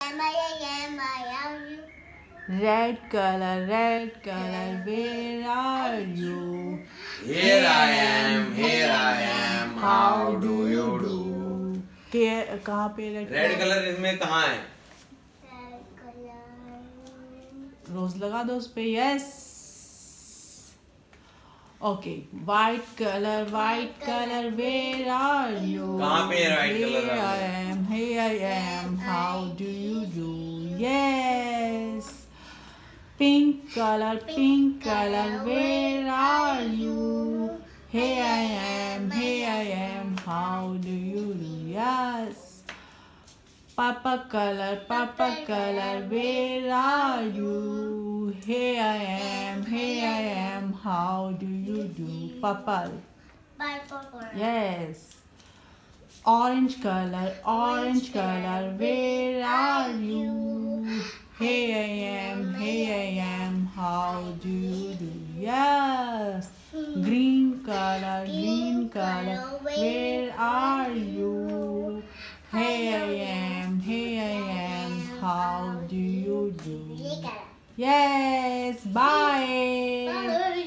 Red color, where are you? Here I am, how do you do? कहाँ पे red colour इसमें कहाँ है? रोज लगा दो उस पे. Yes. Okay. White colour, where are you? कहाँ पे है white colour? Here I am, how do you do? Yes. Pink color, where are you? Here I am, how do you do? Yes. Purple color, where are you? Here I am, how do you do? Purple. Yes. Orange color, where are you? Here I am, how do you do? Yes. Green color, where are you? Here I am, how do you do? Yes. Bye.